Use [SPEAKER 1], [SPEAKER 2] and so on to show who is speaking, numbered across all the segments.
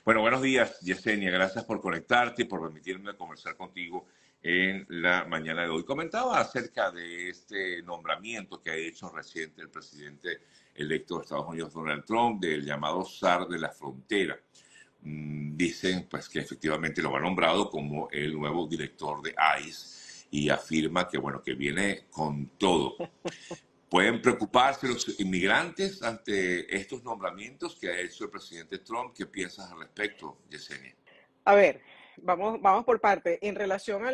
[SPEAKER 1] Bueno, buenos días, Yesenia. Gracias por conectarte y por permitirme conversar contigo en la mañana de hoy. Comentaba acerca de este nombramiento que ha hecho reciente el presidente electo de Estados Unidos, Donald Trump, del llamado zar de la frontera. Dicen pues que efectivamente lo ha nombrado como el nuevo director de ICE y afirma que bueno, que viene con todo. ¿Pueden preocuparse los inmigrantes ante estos nombramientos que ha hecho el presidente Trump? ¿Qué piensas al respecto, Yesenia?
[SPEAKER 2] A ver, vamos por parte. En relación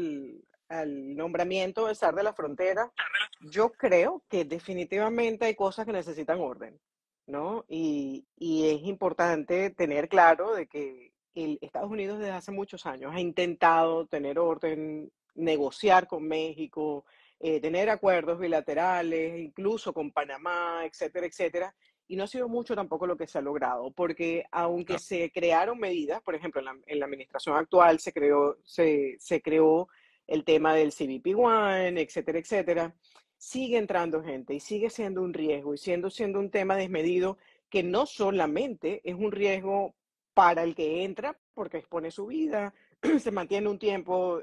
[SPEAKER 2] al nombramiento del zar de la frontera, yo creo que definitivamente hay cosas que necesitan orden, ¿no? Y es importante tener claro de que Estados Unidos desde hace muchos años ha intentado tener orden, negociar con México, tener acuerdos bilaterales, incluso con Panamá, etcétera, etcétera. Y no ha sido mucho tampoco lo que se ha logrado, porque aunque
[SPEAKER 1] Ah,
[SPEAKER 2] se crearon medidas, por ejemplo, en la administración actual se creó el tema del CBP One, etcétera, etcétera, sigue entrando gente y sigue siendo un riesgo y siendo un tema desmedido que no solamente es un riesgo para el que entra, porque expone su vida, se mantiene un tiempo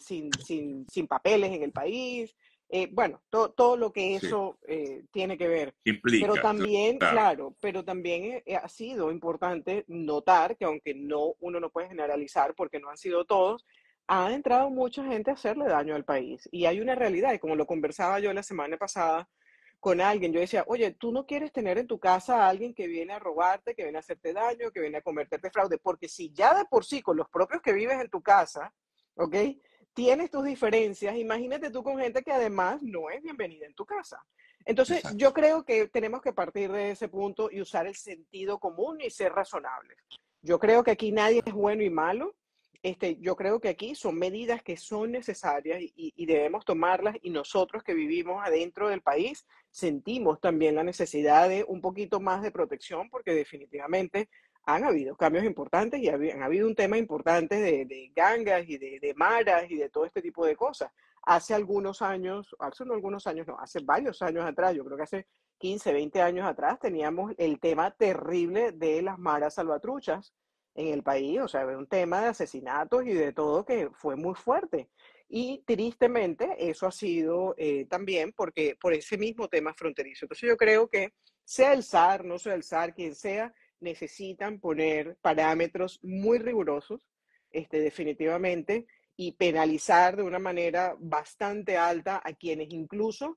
[SPEAKER 2] sin papeles en el país, bueno, todo lo que
[SPEAKER 1] sí,
[SPEAKER 2] eso tiene que ver. Pero
[SPEAKER 1] implica,
[SPEAKER 2] también,
[SPEAKER 1] claro.
[SPEAKER 2] claro, pero también ha sido importante notar que aunque uno no puede generalizar porque no han sido todos, ha entrado mucha gente a hacerle daño al país. Y hay una realidad, y como lo conversaba yo la semana pasada con alguien, yo decía, oye, tú no quieres tener en tu casa a alguien que viene a robarte, que viene a hacerte daño, que viene a cometerte fraude, porque si ya de por sí con los propios que vives en tu casa, ¿ok? Tienes tus diferencias, imagínate tú con gente que además no es bienvenida en tu casa. Entonces,
[SPEAKER 1] Exacto.
[SPEAKER 2] yo creo que tenemos que partir de ese punto y usar el sentido común y ser razonables. Yo creo que aquí nadie es bueno y malo. Yo creo que aquí son medidas que son necesarias y debemos tomarlas y nosotros que vivimos adentro del país sentimos también la necesidad de un poquito más de protección porque definitivamente han habido cambios importantes y han habido un tema importante de gangas y de maras y de todo este tipo de cosas. Hace algunos años, hace no algunos años, no, hace varios años atrás, yo creo que hace 15, 20 años atrás, teníamos el tema terrible de las maras salvatruchas en el país, o sea, un tema de asesinatos y de todo que fue muy fuerte. Y tristemente eso ha sido también porque por ese mismo tema fronterizo. Entonces yo creo que sea el SAR, no sea el SAR, quien sea, necesitan poner parámetros muy rigurosos, definitivamente, y penalizar de una manera bastante alta a quienes incluso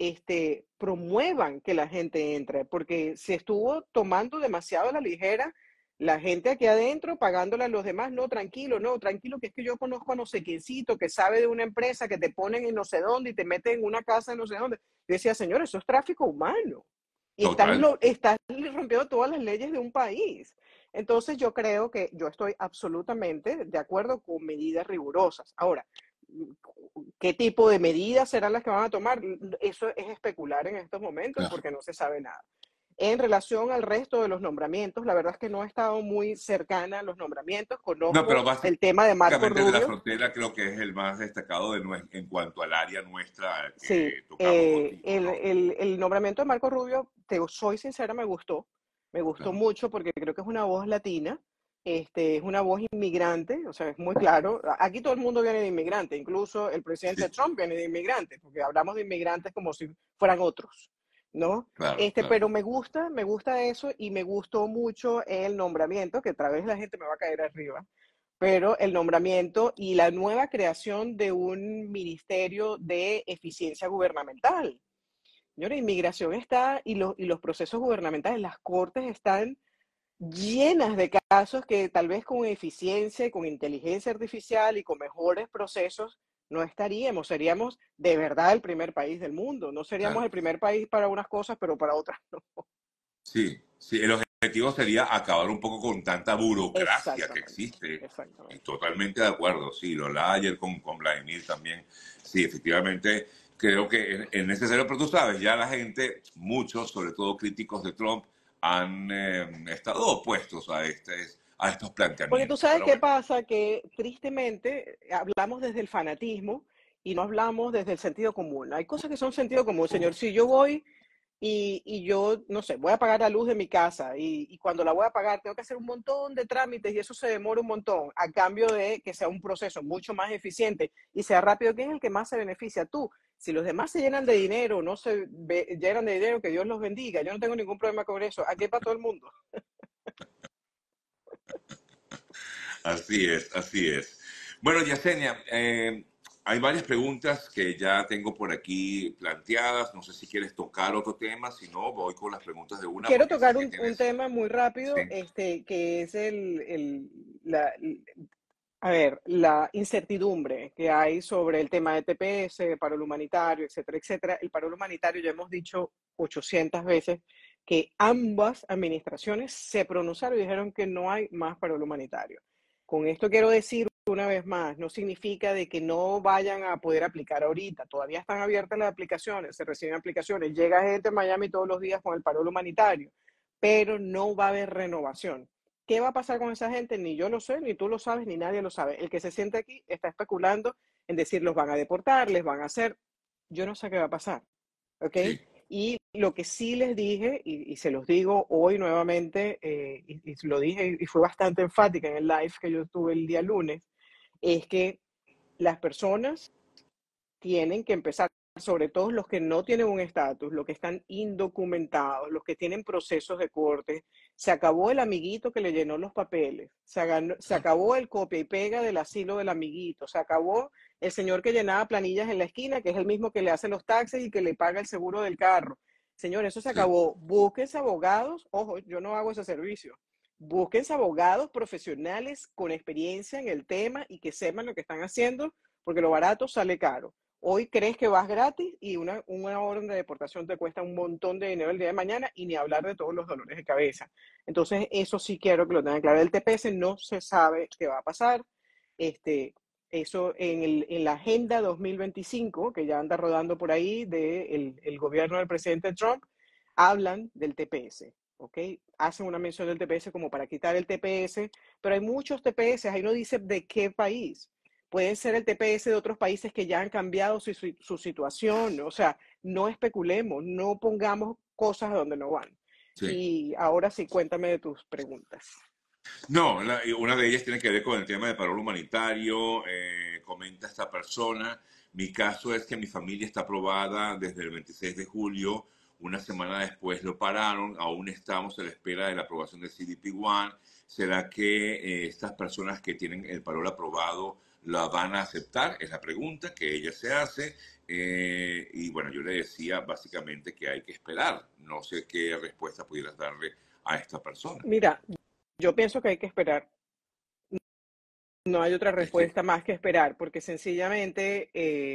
[SPEAKER 2] promuevan que la gente entre, porque se estuvo tomando demasiado a la ligera la gente aquí adentro pagándole a los demás, no, tranquilo, no, tranquilo, que es que yo conozco a no sé quiéncito que sabe de una empresa que te ponen en no sé dónde y te meten en una casa en no sé dónde. Yo decía, señor, eso es tráfico humano. Y
[SPEAKER 1] Total.
[SPEAKER 2] estás rompiendo todas las leyes de un país. Entonces yo creo que yo estoy absolutamente de acuerdo con medidas rigurosas. Ahora, ¿qué tipo de medidas serán las que van a tomar? Eso es especular en estos momentos
[SPEAKER 1] Claro.
[SPEAKER 2] porque no se sabe nada. En relación al resto de los nombramientos, la verdad es que no he estado muy cercana a los nombramientos.
[SPEAKER 1] No, pero
[SPEAKER 2] Conozco el tema de Marco
[SPEAKER 1] básicamente el de la
[SPEAKER 2] Rubio.
[SPEAKER 1] frontera creo que es el más destacado en cuanto al área nuestra
[SPEAKER 2] Sí,
[SPEAKER 1] que tocamos contigo,
[SPEAKER 2] el,
[SPEAKER 1] ¿no?
[SPEAKER 2] el, el nombramiento de Marco Rubio, te soy sincera, me gustó. Me gustó
[SPEAKER 1] Claro.
[SPEAKER 2] mucho porque creo que es una voz latina, es una voz inmigrante, o sea, es muy claro. Aquí todo el mundo viene de inmigrante, incluso el presidente
[SPEAKER 1] Sí,
[SPEAKER 2] Trump viene de inmigrante, porque hablamos de inmigrantes como si fueran otros, ¿no?
[SPEAKER 1] claro, claro.
[SPEAKER 2] Pero me gusta eso y me gustó mucho el nombramiento, que otra vez la gente me va a caer arriba, pero el nombramiento y la nueva creación de un ministerio de eficiencia gubernamental. Señora, inmigración está y los procesos gubernamentales, las cortes están llenas de casos que tal vez con eficiencia y con inteligencia artificial y con mejores procesos no estaríamos, seríamos de verdad el primer país del mundo, no seríamos
[SPEAKER 1] Claro.
[SPEAKER 2] el primer país para unas cosas, pero para otras no.
[SPEAKER 1] Sí, sí, el objetivo sería acabar un poco con tanta burocracia que
[SPEAKER 2] Exactamente,
[SPEAKER 1] existe. Y
[SPEAKER 2] exactamente.
[SPEAKER 1] totalmente de acuerdo, sí, lo hablaba ayer con Vladimir también. Sí, efectivamente, creo que es necesario, pero tú sabes, ya la gente, muchos, sobre todo críticos de Trump, han estado opuestos a estos
[SPEAKER 2] Porque tú
[SPEAKER 1] planteamientos.
[SPEAKER 2] sabes
[SPEAKER 1] Pero
[SPEAKER 2] qué
[SPEAKER 1] bueno,
[SPEAKER 2] pasa, que tristemente hablamos desde el fanatismo y no hablamos desde el sentido común. Hay cosas que son sentido común, señor. Si yo voy y yo, no sé, voy a pagar la luz de mi casa y cuando la voy a pagar tengo que hacer un montón de trámites y eso se demora un montón, a cambio de que sea un proceso mucho más eficiente y sea rápido. ¿Quién es el que más se beneficia? Tú. Si los demás se llenan de dinero, no se llenan de dinero, que Dios los bendiga. Yo no tengo ningún problema con eso. Aquí es para todo el mundo.
[SPEAKER 1] Así es, así es. Bueno, Yesenia, hay varias preguntas que ya tengo por aquí planteadas. No sé si quieres tocar otro tema, si no, voy con las preguntas de una
[SPEAKER 2] Quiero
[SPEAKER 1] porque sé
[SPEAKER 2] tocar
[SPEAKER 1] que
[SPEAKER 2] un
[SPEAKER 1] tienes...
[SPEAKER 2] tema muy rápido,
[SPEAKER 1] Sí,
[SPEAKER 2] que es a ver, la incertidumbre que hay sobre el tema de TPS, paro humanitario, etcétera, etcétera. El paro humanitario, ya hemos dicho 800 veces que ambas administraciones se pronunciaron y dijeron que no hay más paro humanitario. Con esto quiero decir una vez más, no significa de que no vayan a poder aplicar ahorita. Todavía están abiertas las aplicaciones, se reciben aplicaciones. Llega gente a Miami todos los días con el paro humanitario, pero no va a haber renovación. ¿Qué va a pasar con esa gente? Ni yo lo sé, ni tú lo sabes, ni nadie lo sabe. El que se siente aquí está especulando en decir los van a deportar, les van a hacer. Yo no sé qué va a pasar, ¿ok?
[SPEAKER 1] sí.
[SPEAKER 2] Y lo que sí les dije, y se los digo hoy nuevamente, y lo dije y fue bastante enfática en el live que yo tuve el día lunes, es que las personas tienen que empezar, sobre todo los que no tienen un estatus, los que están indocumentados, los que tienen procesos de corte. Se acabó el amiguito que le llenó los papeles, se acabó el copia y pega del asilo del amiguito, se acabó el señor que llenaba planillas en la esquina, que es el mismo que le hace los taxes y que le paga el seguro del carro. Señor, eso se
[SPEAKER 1] Sí.
[SPEAKER 2] acabó. Búsquense abogados, ojo, yo no hago ese servicio. Búsquense abogados profesionales con experiencia en el tema y que sepan lo que están haciendo, porque lo barato sale caro. Hoy crees que vas gratis y una orden de deportación te cuesta un montón de dinero el día de mañana y ni hablar de todos los dolores de cabeza. Entonces, eso sí quiero que lo tengan claro. El TPS no se sabe qué va a pasar. Este, eso en la Agenda 2025, que ya anda rodando por ahí, el gobierno del presidente Trump, hablan del TPS. ¿Ok? Hacen una mención del TPS como para quitar el TPS, pero hay muchos TPS, ahí no dice de qué país. Pueden ser el TPS de otros países que ya han cambiado su situación. O sea, no especulemos, no pongamos cosas donde no van.
[SPEAKER 1] Sí.
[SPEAKER 2] Y ahora sí, cuéntame de tus preguntas.
[SPEAKER 1] No, una de ellas tiene que ver con el tema de paro humanitario. Comenta esta persona, mi caso es que mi familia está aprobada desde el 26 de julio, una semana después lo pararon, aún estamos a la espera de la aprobación del CDP-1. ¿Será que estas personas que tienen el paro aprobado la van a aceptar? Es la pregunta que ella se hace. Y bueno, yo le decía básicamente que hay que esperar. No sé qué respuesta pudieras darle a esta persona.
[SPEAKER 2] Mira, yo pienso que hay que esperar. No hay otra
[SPEAKER 1] Es que,
[SPEAKER 2] respuesta más que esperar, porque sencillamente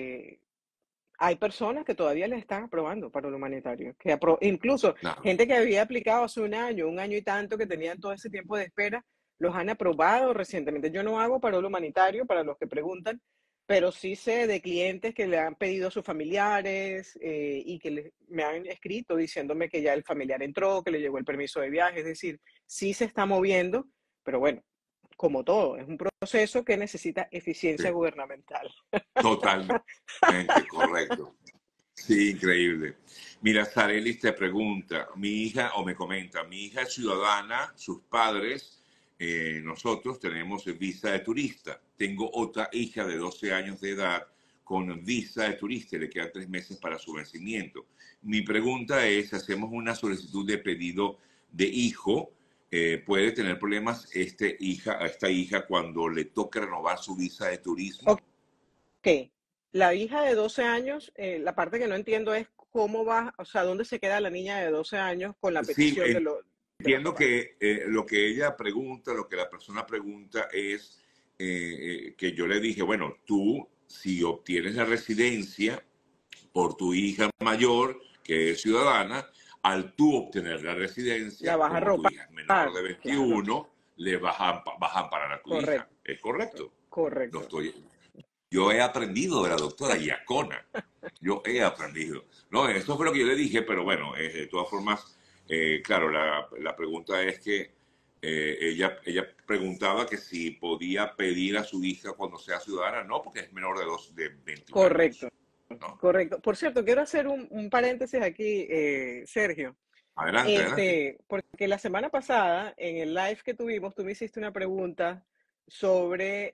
[SPEAKER 2] hay personas que todavía le están aprobando para lo humanitario, incluso
[SPEAKER 1] claro.
[SPEAKER 2] gente que había aplicado hace un año y tanto, que tenían todo ese tiempo de espera, los han aprobado recientemente. Yo no hago para lo humanitario, para los que preguntan, pero sí sé de clientes que le han pedido a sus familiares y que me han escrito diciéndome que ya el familiar entró, que le llegó el permiso de viaje, es decir, sí se está moviendo, pero bueno, como todo, es un proceso que necesita eficiencia
[SPEAKER 1] Sí,
[SPEAKER 2] gubernamental.
[SPEAKER 1] totalmente correcto. Sí, increíble. Mira, Sarelis te pregunta, mi hija, o me comenta, mi hija es ciudadana, sus padres, nosotros tenemos visa de turista. Tengo otra hija de 12 años de edad con visa de turista y le quedan 3 meses para su vencimiento. Mi pregunta es, si hacemos una solicitud de pedido de hijo, ¿puede tener problemas esta hija cuando le toque renovar su visa de turismo?
[SPEAKER 2] Ok, la hija de 12 años, la parte que no entiendo es cómo va, o sea, dónde se queda la niña de 12 años con la
[SPEAKER 1] Sí,
[SPEAKER 2] petición de los
[SPEAKER 1] entiendo
[SPEAKER 2] papás.
[SPEAKER 1] que lo que ella pregunta, lo que la persona pregunta es que yo le dije, bueno, tú si obtienes la residencia por tu hija mayor, que es ciudadana, al tú obtener la
[SPEAKER 2] La
[SPEAKER 1] residencia,
[SPEAKER 2] vas a
[SPEAKER 1] como tu
[SPEAKER 2] robar,
[SPEAKER 1] hija es menor de
[SPEAKER 2] claro,
[SPEAKER 1] 21, vas a amparar a tu hija.
[SPEAKER 2] correcto,
[SPEAKER 1] ¿Es correcto? No
[SPEAKER 2] correcto.
[SPEAKER 1] estoy, yo he aprendido de la doctora Yacona. Yo he aprendido. No, eso fue lo que yo le dije, pero bueno, de todas formas, claro, la pregunta es que ella preguntaba que si podía pedir a su hija cuando sea ciudadana. No, porque es menor de 21
[SPEAKER 2] Correcto.
[SPEAKER 1] años. ¿no?
[SPEAKER 2] correcto. Por cierto, quiero hacer un paréntesis aquí, Sergio.
[SPEAKER 1] Adelante, adelante.
[SPEAKER 2] Porque la semana pasada, en el live que tuvimos, tú me hiciste una pregunta sobre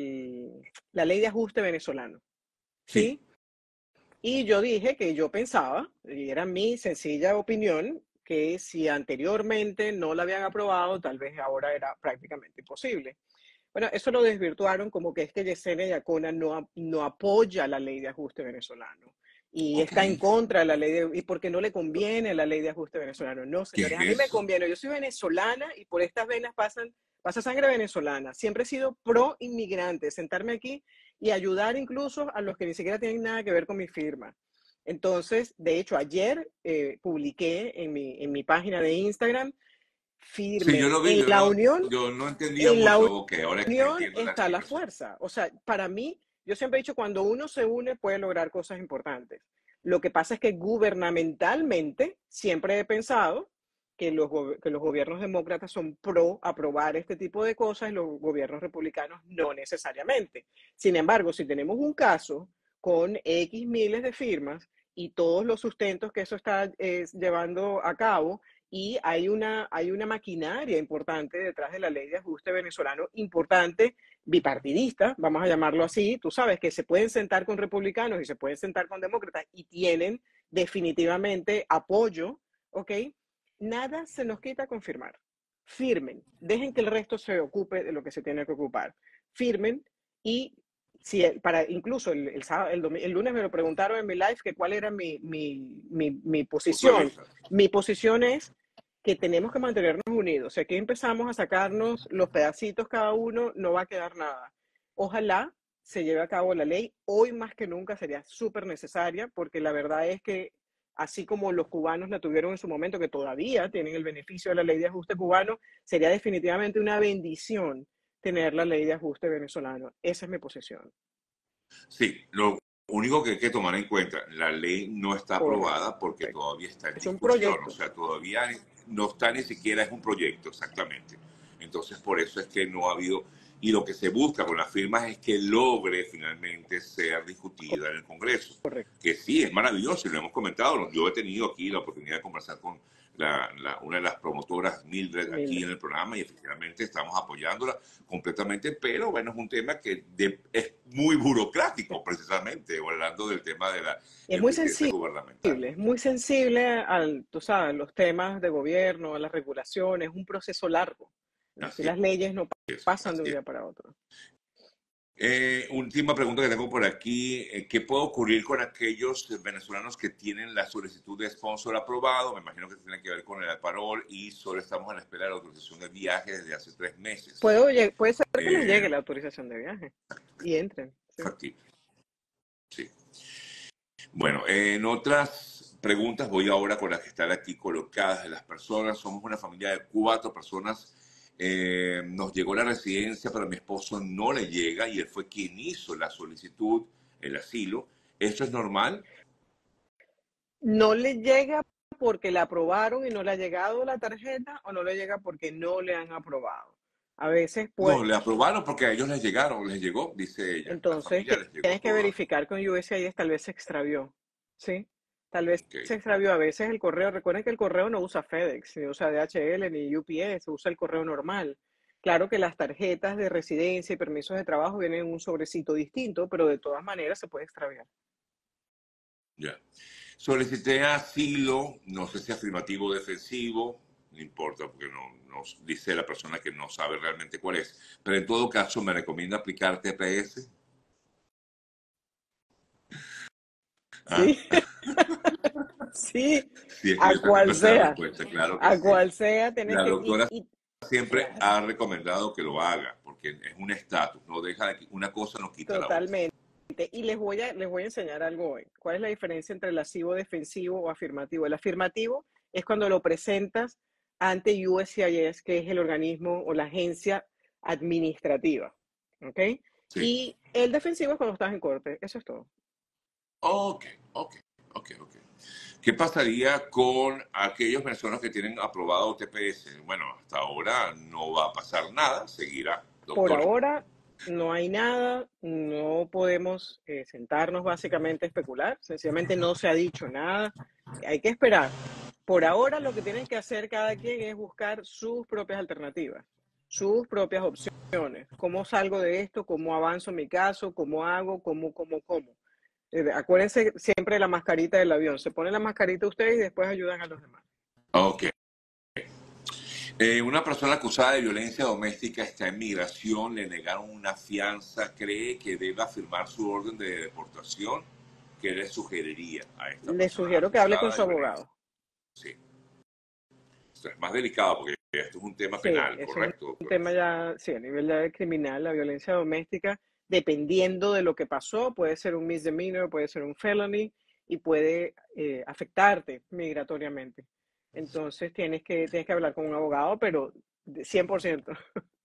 [SPEAKER 2] la ley de ajuste venezolano,
[SPEAKER 1] Sí,
[SPEAKER 2] ¿sí? Y yo dije que yo pensaba, y era mi sencilla opinión, que si anteriormente no la habían aprobado, tal vez ahora era prácticamente imposible. Bueno, eso lo desvirtuaron como que es que Yesenia Yacona no apoya la ley de ajuste venezolano y
[SPEAKER 1] ok.
[SPEAKER 2] está en contra de la ley y porque no le conviene la ley de ajuste venezolano. No,
[SPEAKER 1] ¿Qué
[SPEAKER 2] señores,
[SPEAKER 1] es
[SPEAKER 2] a mí me
[SPEAKER 1] eso?
[SPEAKER 2] conviene. Yo soy venezolana y por estas venas pasa sangre venezolana. Siempre he sido pro inmigrante, sentarme aquí y ayudar incluso a los que ni siquiera tienen nada que ver con mi firma. Entonces, de hecho, ayer publiqué en mi página de Instagram,
[SPEAKER 1] Sí, yo
[SPEAKER 2] firmen.
[SPEAKER 1] lo vi, yo no entendía
[SPEAKER 2] En la
[SPEAKER 1] mucho. Ok, ahora
[SPEAKER 2] unión
[SPEAKER 1] entiendo la
[SPEAKER 2] está la
[SPEAKER 1] explicación.
[SPEAKER 2] fuerza. O sea, para mí, yo siempre he dicho, cuando uno se une puede lograr cosas importantes. Lo que pasa es que gubernamentalmente siempre he pensado que que los gobiernos demócratas son pro aprobar este tipo de cosas y los gobiernos republicanos no necesariamente. Sin embargo, si tenemos un caso con X miles de firmas y todos los sustentos que eso está llevando a cabo, y hay una maquinaria importante detrás de la ley de ajuste venezolano, importante, bipartidista, vamos a llamarlo así. Tú sabes que se pueden sentar con republicanos y se pueden sentar con demócratas y tienen definitivamente apoyo, ¿ok? Nada se nos quita confirmar. Firmen, dejen que el resto se ocupe de lo que se tiene que ocupar. Firmen y si para incluso el lunes me lo preguntaron en mi live que cuál era mi
[SPEAKER 1] Punto de
[SPEAKER 2] posición.
[SPEAKER 1] vista.
[SPEAKER 2] Mi posición es que tenemos que mantenernos unidos. Si aquí empezamos a sacarnos los pedacitos cada uno, no va a quedar nada. Ojalá se lleve a cabo la ley. Hoy más que nunca sería súper necesaria porque la verdad es que así como los cubanos la tuvieron en su momento, que todavía tienen el beneficio de la ley de ajuste cubano, sería definitivamente una bendición tener la ley de ajuste venezolano. Esa es mi posición.
[SPEAKER 1] Sí, lo único que hay que tomar en cuenta, la ley no está
[SPEAKER 2] Correcto.
[SPEAKER 1] aprobada porque todavía está en
[SPEAKER 2] Es un
[SPEAKER 1] discusión, o
[SPEAKER 2] proyecto.
[SPEAKER 1] sea, todavía no está ni siquiera, es un proyecto, exactamente. Entonces, por eso es que no ha habido, y lo que se busca con las firmas es que logre finalmente ser discutida en el Congreso,
[SPEAKER 2] Correcto.
[SPEAKER 1] que sí, es maravilloso, y lo hemos comentado, yo he tenido aquí la oportunidad de conversar con una de las promotoras, Mildred, aquí
[SPEAKER 2] Mildred.
[SPEAKER 1] en el programa, y efectivamente estamos apoyándola completamente, pero bueno, es un tema que es muy burocrático, precisamente, hablando del tema de la
[SPEAKER 2] Es muy
[SPEAKER 1] eficiencia
[SPEAKER 2] sensible.
[SPEAKER 1] gubernamental.
[SPEAKER 2] Es muy sensible tú sabes, los temas de gobierno, a las regulaciones, es un proceso largo. Aquí
[SPEAKER 1] Así
[SPEAKER 2] las leyes no
[SPEAKER 1] es,
[SPEAKER 2] pasan de un
[SPEAKER 1] así es.
[SPEAKER 2] día para otro.
[SPEAKER 1] Última pregunta que tengo por aquí. ¿Qué puede ocurrir con aquellos venezolanos que tienen la solicitud de sponsor aprobado? Me imagino que tiene que ver con el parol y solo estamos a la espera de la autorización de viaje desde hace 3 meses.
[SPEAKER 2] Puede ser que les
[SPEAKER 1] Eh,
[SPEAKER 2] llegue la autorización de viaje y entren. Sí.
[SPEAKER 1] Factible, sí. Bueno, en otras preguntas voy ahora con las que están aquí colocadas de las personas. Somos una familia de 4 personas. Nos llegó la residencia, pero a mi esposo no le llega y él fue quien hizo la solicitud, el asilo. ¿Esto es normal?
[SPEAKER 2] No le llega porque la aprobaron y no le ha llegado la tarjeta o no le llega porque no le han aprobado. A veces,
[SPEAKER 1] No,
[SPEAKER 2] pues,
[SPEAKER 1] le aprobaron porque a ellos les llegaron, les llegó, dice ella. La
[SPEAKER 2] entonces
[SPEAKER 1] familia les llegó
[SPEAKER 2] tienes que
[SPEAKER 1] toda.
[SPEAKER 2] verificar con USCIS, tal vez se extravió, ¿sí? Tal vez
[SPEAKER 1] Ok,
[SPEAKER 2] se extravió. A veces el correo, recuerden que el correo no usa FedEx, ni usa DHL, ni UPS, usa el correo normal. Claro que las tarjetas de residencia y permisos de trabajo vienen en un sobrecito distinto, pero de todas maneras se puede extraviar.
[SPEAKER 1] ya. Solicité asilo, no sé si afirmativo o defensivo, no importa porque no dice la persona que no sabe realmente cuál es, pero en todo caso me recomienda aplicar TPS. ¿Ah?
[SPEAKER 2] Sí, sí,
[SPEAKER 1] Sí, es que
[SPEAKER 2] a
[SPEAKER 1] yo también
[SPEAKER 2] cual
[SPEAKER 1] me sé la
[SPEAKER 2] sea,
[SPEAKER 1] respuesta, claro que
[SPEAKER 2] a
[SPEAKER 1] sí.
[SPEAKER 2] cual sea, tienes
[SPEAKER 1] La
[SPEAKER 2] que,
[SPEAKER 1] doctora siempre
[SPEAKER 2] claro,
[SPEAKER 1] ha recomendado que lo haga, porque es un estatus, no deja de, una cosa no quita la otra.
[SPEAKER 2] totalmente. Y les voy a enseñar algo hoy. ¿Cuál es la diferencia entre el pasivo defensivo o afirmativo? El afirmativo es cuando lo presentas ante USCIS, que es el organismo o la agencia administrativa. ¿Ok?
[SPEAKER 1] Sí.
[SPEAKER 2] Y el defensivo es cuando estás en corte. Eso es todo.
[SPEAKER 1] Ok, ok, ok, ok. ¿Qué pasaría con aquellos personas que tienen aprobado TPS? Bueno, hasta ahora no va a pasar nada, seguirá,
[SPEAKER 2] Por
[SPEAKER 1] doctora.
[SPEAKER 2] ahora, no hay nada, no podemos sentarnos básicamente a especular, sencillamente no se ha dicho nada, hay que esperar. Por ahora lo que tienen que hacer cada quien es buscar sus propias alternativas, sus propias opciones. ¿Cómo salgo de esto? ¿Cómo avanzo mi caso? ¿Cómo hago? ¿Cómo? Acuérdense siempre de la mascarita del avión. Se pone la mascarita ustedes y después ayudan a los demás.
[SPEAKER 1] Ok. Una persona acusada de violencia doméstica está en migración, le negaron una fianza, cree que debe firmar su orden de deportación. ¿Qué le sugeriría a esta
[SPEAKER 2] Les
[SPEAKER 1] persona
[SPEAKER 2] sugiero que hable con
[SPEAKER 1] acusada
[SPEAKER 2] su
[SPEAKER 1] de violencia?
[SPEAKER 2] abogado.
[SPEAKER 1] Sí, esto es más delicado porque esto es un tema
[SPEAKER 2] Sí,
[SPEAKER 1] penal,
[SPEAKER 2] es un
[SPEAKER 1] ¿correcto, doctora?
[SPEAKER 2] tema ya, sí, a nivel ya criminal, la violencia doméstica, dependiendo de lo que pasó, puede ser un misdemeanor, puede ser un felony y puede afectarte migratoriamente. Entonces tienes que hablar con un abogado, pero de 100%.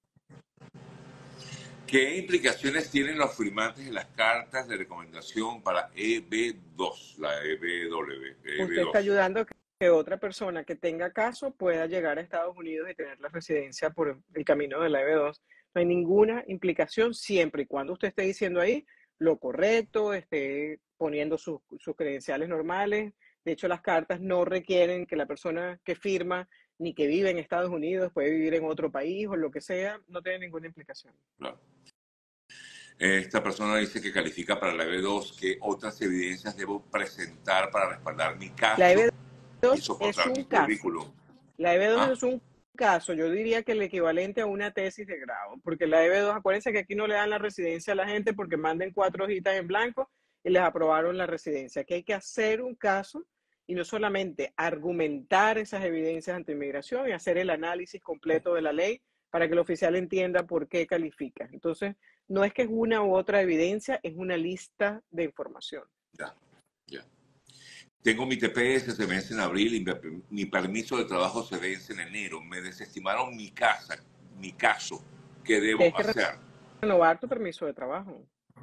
[SPEAKER 1] ¿Qué implicaciones tienen los firmantes de las cartas de recomendación para EB2, la EBW,
[SPEAKER 2] Usted está
[SPEAKER 1] EB2?
[SPEAKER 2] ayudando a que otra persona que tenga caso pueda llegar a Estados Unidos y tener la residencia por el camino de la EB2. No hay ninguna implicación siempre y cuando usted esté diciendo ahí lo correcto, esté poniendo sus credenciales normales. De hecho, las cartas no requieren que la persona que firma ni que vive en Estados Unidos, puede vivir en otro país o lo que sea, no tiene ninguna implicación.
[SPEAKER 1] Claro. Esta persona dice que califica para la EB2, ¿qué otras evidencias debo presentar para respaldar mi
[SPEAKER 2] La
[SPEAKER 1] caso y
[SPEAKER 2] EB2 es
[SPEAKER 1] soportar mi
[SPEAKER 2] un caso.
[SPEAKER 1] currículum?
[SPEAKER 2] La EB2
[SPEAKER 1] ¿Ah?
[SPEAKER 2] es un caso, yo diría que el equivalente a una tesis de grado, porque la EB2, acuérdense que aquí no le dan la residencia a la gente porque manden 4 hojitas en blanco y les aprobaron la residencia. Aquí hay que hacer un caso y no solamente argumentar esas evidencias ante inmigración y hacer el análisis completo de la ley para que el oficial entienda por qué califica. Entonces, no es que es una u otra evidencia, es una lista de información.
[SPEAKER 1] Ya, ya. Tengo mi TPS, se vence en abril y mi permiso de trabajo se vence en enero. Me desestimaron mi caso. ¿Qué debo
[SPEAKER 2] Tienes que
[SPEAKER 1] hacer?
[SPEAKER 2] renovar tu permiso de trabajo.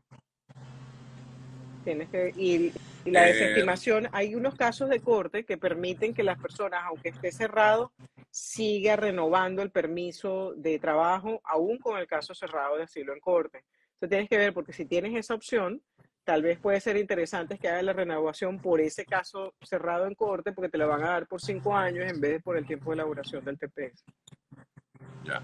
[SPEAKER 2] Y la
[SPEAKER 1] Eh,
[SPEAKER 2] desestimación, hay unos casos de corte que permiten que las personas, aunque esté cerrado, siga renovando el permiso de trabajo, aún con el caso cerrado de asilo en corte. Entonces tienes que ver, porque si tienes esa opción, tal vez puede ser interesante que hagas la renovación por ese caso cerrado en corte, porque te la van a dar por 5 años en vez de por el tiempo de elaboración del TPS.
[SPEAKER 1] ya.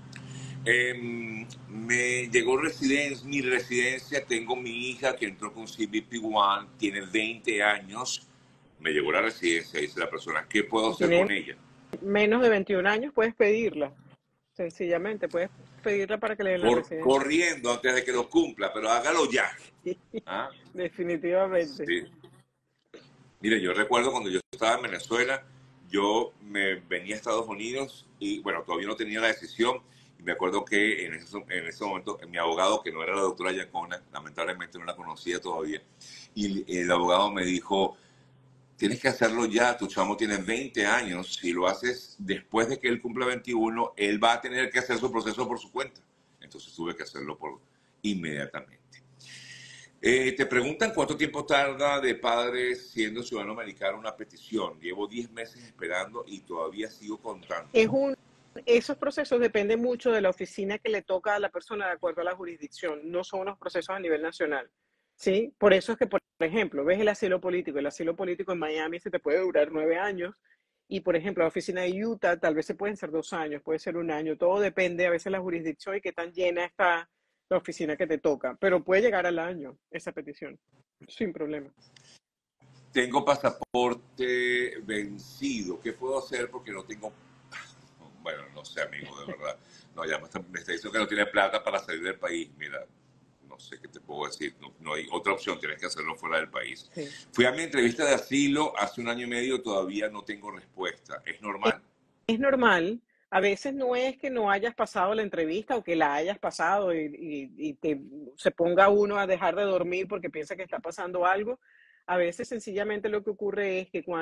[SPEAKER 1] Me llegó mi residencia, tengo mi hija que entró con CBP-1, tiene 20 años, me llegó la residencia, dice la persona, ¿qué puedo
[SPEAKER 2] Si
[SPEAKER 1] hacer con
[SPEAKER 2] tienes
[SPEAKER 1] ella?
[SPEAKER 2] menos de 21 años, puedes pedirla. Sencillamente, puedes pedirla para que le den la residencia.
[SPEAKER 1] Corriendo antes de que lo cumpla, pero hágalo ya.
[SPEAKER 2] Sí,
[SPEAKER 1] ¿Ah?
[SPEAKER 2] definitivamente.
[SPEAKER 1] Sí. Mire, yo recuerdo cuando yo estaba en Venezuela, yo me venía a Estados Unidos y bueno, todavía no tenía la decisión. Y me acuerdo que en ese momento mi abogado, que no era la doctora Yacona, lamentablemente no la conocía todavía, y el abogado me dijo, tienes que hacerlo ya, tu chamo tiene 20 años, si lo haces después de que él cumpla 21, él va a tener que hacer su proceso por su cuenta. Entonces tuve que hacerlo inmediatamente. Te preguntan cuánto tiempo tarda de padre siendo ciudadano americano una petición. Llevo 10 meses esperando y todavía sigo contando.
[SPEAKER 2] Es un, esos procesos dependen mucho de la oficina que le toca a la persona de acuerdo a la jurisdicción. No son unos procesos a nivel nacional. ¿Sí? Por eso es que, por ejemplo, ves el asilo político. El asilo político en Miami se te puede durar 9 años. Y, por ejemplo, la oficina de Utah tal vez se pueden ser 2 años, puede ser un año. Todo depende a veces de la jurisdicción y qué tan llena está la oficina que te toca. Pero puede llegar al año esa petición, sin problema.
[SPEAKER 1] Tengo pasaporte vencido. ¿Qué puedo hacer porque no tengo... Bueno, no sé, amigo, de verdad. No, ya me está diciendo que no tiene plata para salir del país. Mira, no sé qué te puedo decir. No, no hay otra opción, tienes que hacerlo fuera del país.
[SPEAKER 2] Sí.
[SPEAKER 1] Fui a mi entrevista de asilo hace un año y medio, todavía no tengo respuesta. ¿Es normal?
[SPEAKER 2] Es normal. A veces no es que no hayas pasado la entrevista o que la hayas pasado se ponga uno a dejar de dormir porque piensa que está pasando algo. A veces sencillamente lo que ocurre es que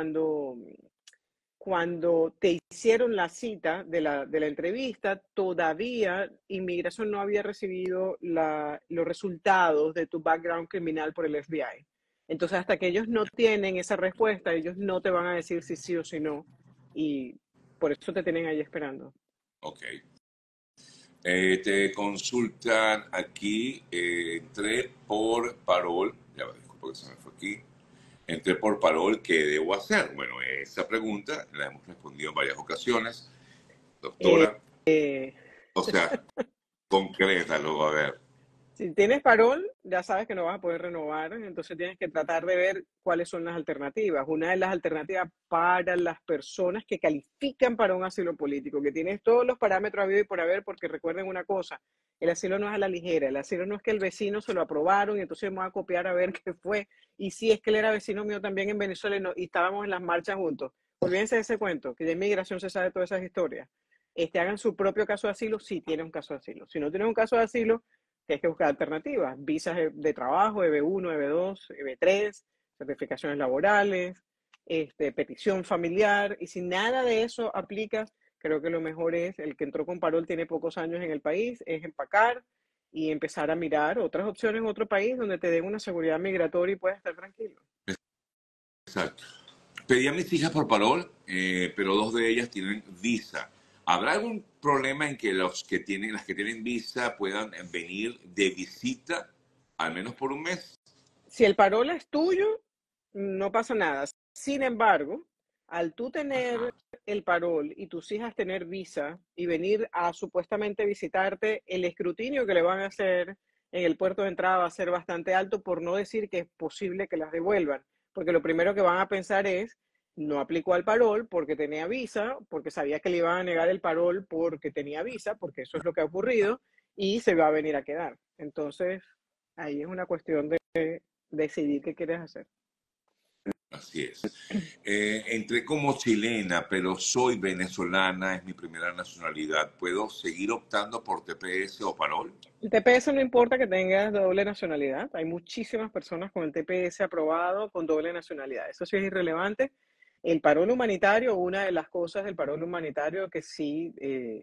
[SPEAKER 2] cuando te hicieron la cita de la entrevista, todavía Inmigración no había recibido los resultados de tu background criminal por el FBI. Entonces, hasta que ellos no tienen esa respuesta, ellos no te van a decir si sí o si no. Y por eso te tienen ahí esperando.
[SPEAKER 1] Ok. Te consultan aquí, entré por parol, ya va, disculpa que se me fue aquí, entré por parol, ¿qué debo hacer? Bueno, esa pregunta la hemos respondido en varias ocasiones,
[SPEAKER 2] Eh,
[SPEAKER 1] doctora,
[SPEAKER 2] eh,
[SPEAKER 1] o sea, concrétalo, a ver.
[SPEAKER 2] Si tienes parol, ya sabes que no vas a poder renovar, entonces tienes que tratar de ver cuáles son las alternativas. Una de las alternativas para las personas que califican para un asilo político, que tienes todos los parámetros habido y por haber, porque recuerden una cosa, el asilo no es a la ligera, el asilo no es que el vecino se lo aprobaron y entonces vamos a copiar a ver qué fue. Y si es que él era vecino mío también en Venezuela y estábamos en las marchas juntos. Olvídense de ese cuento, que de inmigración se sabe todas esas historias. Hagan su propio caso de asilo si tienen un caso de asilo. Si no tienen un caso de asilo, tienes que buscar alternativas, visas de trabajo, EB1, EB2, EB3, certificaciones laborales, petición familiar, y si nada de eso aplicas, creo que lo mejor es, el que entró con parol tiene pocos años en el país, es empacar y empezar a mirar otras opciones en otro país donde te den una seguridad migratoria y puedas estar tranquilo.
[SPEAKER 1] Exacto. Pedí a mis hijas por parol, pero dos de ellas tienen visa. ¿Habrá algún problema en que las que tienen visa puedan venir de visita, al menos por un mes?
[SPEAKER 2] Si el parol es tuyo, no pasa nada. Sin embargo, al tú tener
[SPEAKER 1] Ajá.
[SPEAKER 2] el parol y tus hijas tener visa y venir a supuestamente visitarte, el escrutinio que le van a hacer en el puerto de entrada va a ser bastante alto, por no decir que es posible que las devuelvan, porque lo primero que van a pensar es, no aplicó al parol porque tenía visa, porque sabía que le iban a negar el parol porque tenía visa, porque eso es lo que ha ocurrido, y se va a venir a quedar. Entonces, ahí es una cuestión de decidir qué quieres hacer.
[SPEAKER 1] Así es. Entré como chilena, pero soy venezolana, es mi primera nacionalidad. ¿Puedo seguir optando por TPS o parol?
[SPEAKER 2] El TPS no importa que tengas doble nacionalidad. Hay muchísimas personas con el TPS aprobado con doble nacionalidad. Eso sí es irrelevante. El parol humanitario, una de las cosas del parol humanitario que sí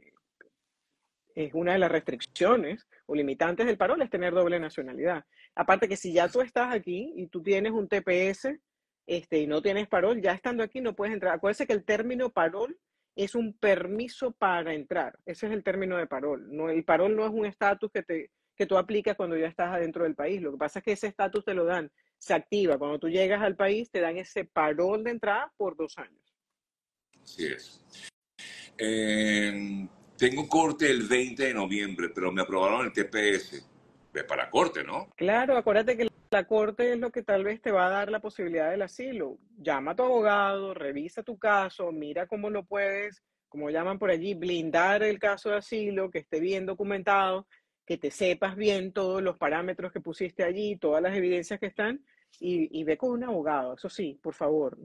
[SPEAKER 2] es una de las restricciones o limitantes del parol es tener doble nacionalidad. Aparte que si ya tú estás aquí y tú tienes un TPS y no tienes parol, ya estando aquí no puedes entrar. Acuérdense que el término parol es un permiso para entrar. Ese es el término de parol. No, el parol no es un estatus que tú aplicas cuando ya estás adentro del país. Lo que pasa es que ese estatus te lo dan, se activa. Cuando tú llegas al país, te dan ese parol de entrada por 2 años.
[SPEAKER 1] Así es. Tengo corte el 20 de noviembre, pero me aprobaron el TPS. Ve para corte, ¿no?
[SPEAKER 2] Claro, acuérdate que la corte es lo que tal vez te va a dar la posibilidad del asilo. Llama a tu abogado, revisa tu caso, mira cómo lo puedes, como llaman por allí, blindar el caso de asilo, que esté bien documentado, que te sepas bien todos los parámetros que pusiste allí, todas las evidencias que están, y ve con un abogado. Eso sí, por favor,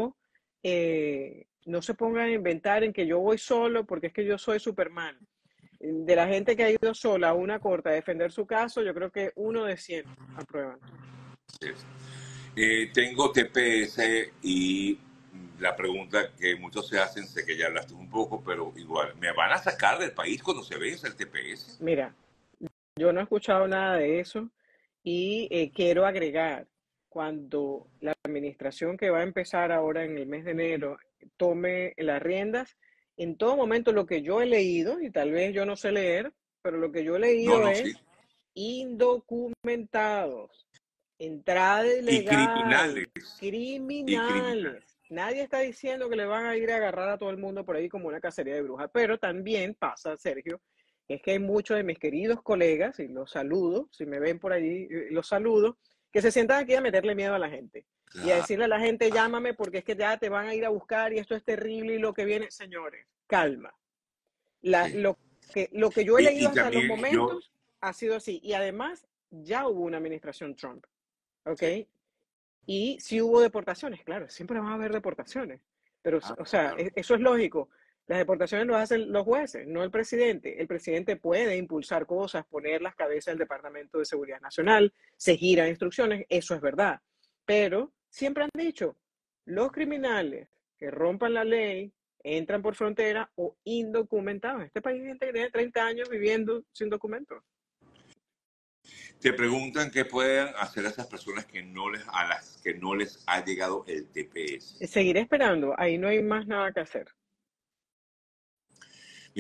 [SPEAKER 2] no se pongan a inventar en que yo voy solo porque es que yo soy Superman. De la gente que ha ido sola a una corte a defender su caso, yo creo que 1 de 100 aprueban.
[SPEAKER 1] Así es. Tengo TPS y la pregunta que muchos se hacen, sé que ya hablaste un poco, pero igual, ¿me van a sacar del país cuando se vence el TPS?
[SPEAKER 2] Mira, yo no he escuchado nada de eso y quiero agregar, cuando la administración que va a empezar ahora en el mes de enero tome las riendas, en todo momento lo que yo he leído, y tal vez yo no sé leer, pero lo que yo he
[SPEAKER 1] No,
[SPEAKER 2] leído
[SPEAKER 1] no, sí.
[SPEAKER 2] es indocumentados. Entrada
[SPEAKER 1] Y criminales,
[SPEAKER 2] ilegal,
[SPEAKER 1] y criminales.
[SPEAKER 2] criminales. Nadie está diciendo que le van a ir a agarrar a todo el mundo por ahí como una cacería de brujas, pero también pasa, Sergio, es que hay muchos de mis queridos colegas, y los saludo, si me ven por allí, los saludo, que se sientan aquí a meterle miedo a la gente y a
[SPEAKER 1] Claro,
[SPEAKER 2] decirle a la gente, llámame porque es que ya te van a ir a buscar y esto es terrible y lo que viene, señores, calma. La,
[SPEAKER 1] sí.
[SPEAKER 2] lo que yo he leído
[SPEAKER 1] Y
[SPEAKER 2] hasta los
[SPEAKER 1] también yo,
[SPEAKER 2] momentos ha sido así. Y además, ya hubo una administración Trump. ¿Ok?
[SPEAKER 1] sí,
[SPEAKER 2] Y sí hubo deportaciones, claro, siempre van a haber deportaciones, pero,
[SPEAKER 1] claro,
[SPEAKER 2] o sea,
[SPEAKER 1] claro.
[SPEAKER 2] eso es lógico. Las deportaciones lo hacen los jueces, no el presidente. El presidente puede impulsar cosas, poner las cabezas del Departamento de Seguridad Nacional, se giran instrucciones, eso es verdad. Pero siempre han dicho, los criminales que rompan la ley entran por frontera o indocumentados. En este país hay gente que tiene 30 años viviendo sin documentos.
[SPEAKER 1] Te preguntan qué pueden hacer esas personas a las que no les ha llegado el TPS.
[SPEAKER 2] Seguiré esperando, ahí no hay más nada que hacer.
[SPEAKER 1] Miren, la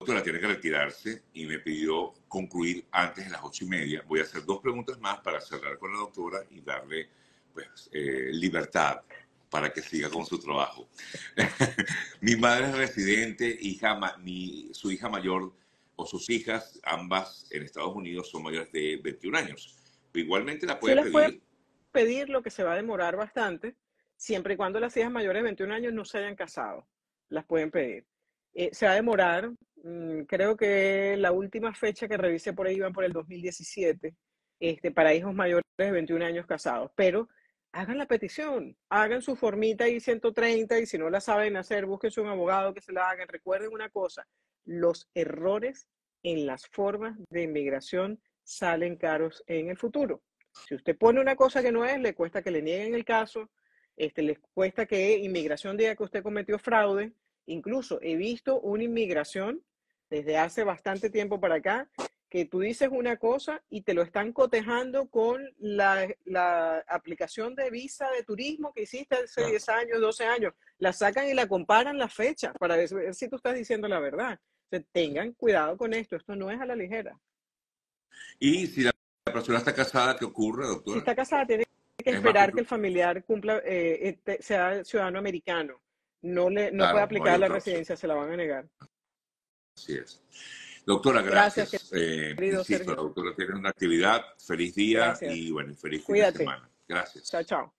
[SPEAKER 1] doctora tiene que retirarse y me pidió concluir antes de las 8:30. Voy a hacer 2 preguntas más para cerrar con la doctora y darle pues, libertad para que siga con su trabajo. Mi madre es residente, su hija mayor o sus hijas, ambas en Estados Unidos, son mayores de 21 años. Igualmente la
[SPEAKER 2] Sí
[SPEAKER 1] puede
[SPEAKER 2] las puede
[SPEAKER 1] pedir.
[SPEAKER 2] pedir, lo que se va a demorar bastante, siempre y cuando las hijas mayores de 21 años no se hayan casado. Las pueden pedir. Se va a demorar, creo que la última fecha que revisé por ahí iba por el 2017, para hijos mayores de 21 años casados. Pero hagan la petición, hagan su formita y 130 y si no la saben hacer, búsquense un abogado que se la hagan. Recuerden una cosa, los errores en las formas de inmigración salen caros en el futuro. Si usted pone una cosa que no es, le cuesta que le nieguen el caso, les cuesta que inmigración diga que usted cometió fraude. Incluso he visto una inmigración desde hace bastante tiempo para acá que tú dices una cosa y te lo están cotejando con la aplicación de visa de turismo que hiciste hace 10 años, 12 años. La sacan y la comparan la fecha para ver si tú estás diciendo la verdad. Entonces, tengan cuidado con esto no es a la ligera.
[SPEAKER 1] Y si la persona está casada, ¿qué ocurre,
[SPEAKER 2] Si
[SPEAKER 1] doctora?
[SPEAKER 2] está casada, tiene que
[SPEAKER 1] Es más
[SPEAKER 2] esperar que el
[SPEAKER 1] complicado.
[SPEAKER 2] familiar sea ciudadano americano. No puede
[SPEAKER 1] Claro, no hay
[SPEAKER 2] aplicar la
[SPEAKER 1] otra opción.
[SPEAKER 2] residencia, se la van a negar.
[SPEAKER 1] Así es. Doctora,
[SPEAKER 2] Gracias,
[SPEAKER 1] gracias.
[SPEAKER 2] querido
[SPEAKER 1] Insisto, la
[SPEAKER 2] Sergio.
[SPEAKER 1] doctora tiene una actividad. Feliz día
[SPEAKER 2] Gracias.
[SPEAKER 1] y bueno, feliz fin de
[SPEAKER 2] Cuídate.
[SPEAKER 1] semana. Gracias.
[SPEAKER 2] Chao, chao.